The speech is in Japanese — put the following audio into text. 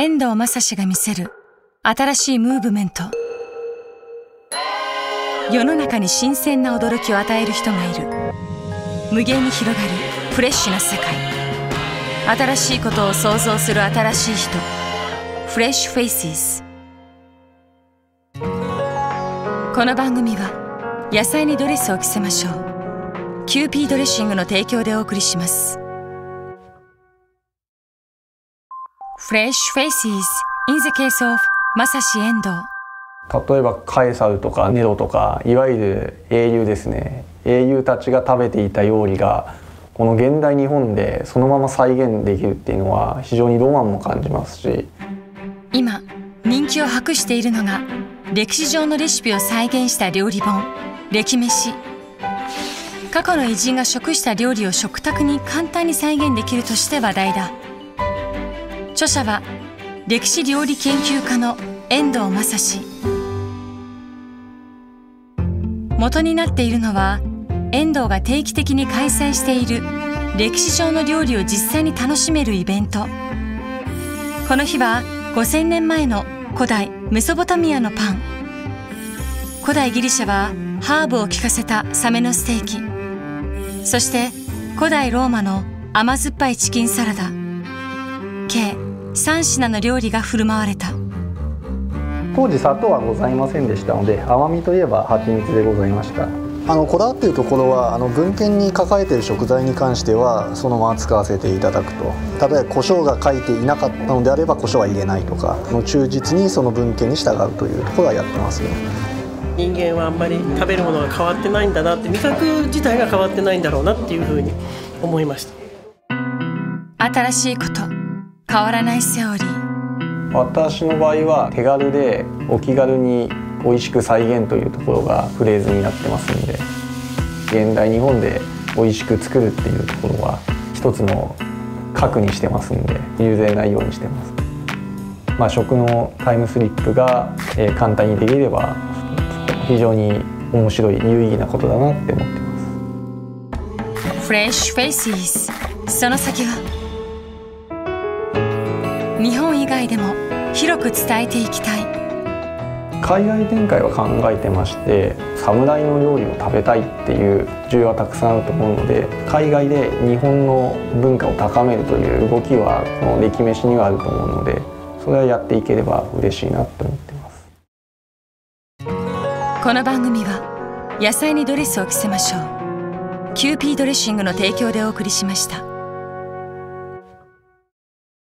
遠藤正史が見せる新しいムーブメント。世の中に新鮮な驚きを与える人がいる。無限に広がるフレッシュな世界。新しいことを想像する新しい人。フレッシュフェイシーズ。この番組は野菜にドレスを着せましょう。キューピードレッシングの提供でお送りします。Fresh Faces in the case of 正史遠藤。 例えばカエサルとかネロとかいわゆる英雄ですね。英雄たちが食べていた料理がこの現代日本でそのまま再現できるっていうのは非常にロマンも感じますし、 今人気を博しているのが歴史上のレシピを再現した料理本歴めし。過去の偉人が食した料理を食卓に簡単に再現できるとして話題だ。著者は歴史料理研究家の遠藤正史。元になっているのは遠藤が定期的に開催している歴史上の料理を実際に楽しめるイベント。この日は5000年前の古代メソポタミアのパン、古代ギリシャはハーブを効かせたサメのステーキ、そして古代ローマの甘酸っぱいチキンサラダ、計3品の料理が振る舞われた。 当時砂糖はございませんでしたので、甘みといえば蜂蜜でございました。 こだわっているところは文献に書かれている食材に関してはそのまま使わせていただくと。例えば胡椒が書いていなかったのであれば胡椒は入れないとか、忠実にその文献に従うというところはやってますね。 人間はあんまり食べるものが変わってないんだなって、味覚自体が変わってないんだろうなっていうふうに思いました。 新しいこと、変わらないセオリー。 私の場合は手軽でお気軽に美味しく再現というところがフレーズになってますので、現代日本で美味しく作るっていうところは一つの核にしてますので、譲れないようにしてます。食のタイムスリップが簡単にできれば非常に面白い有意義なことだなって思ってます。 Fresh Faces。 その先は日本以外でも広く伝えていきたい。 海外展開は考えてまして、侍の料理を食べたいっていう需要はたくさんあると思うので、海外で日本の文化を高めるという動きはこの歴めしにはあると思うので、それはやっていければ嬉しいなと思ってます。 この番組は野菜にドレスを着せましょう。キューピードレッシングの提供でお送りしました。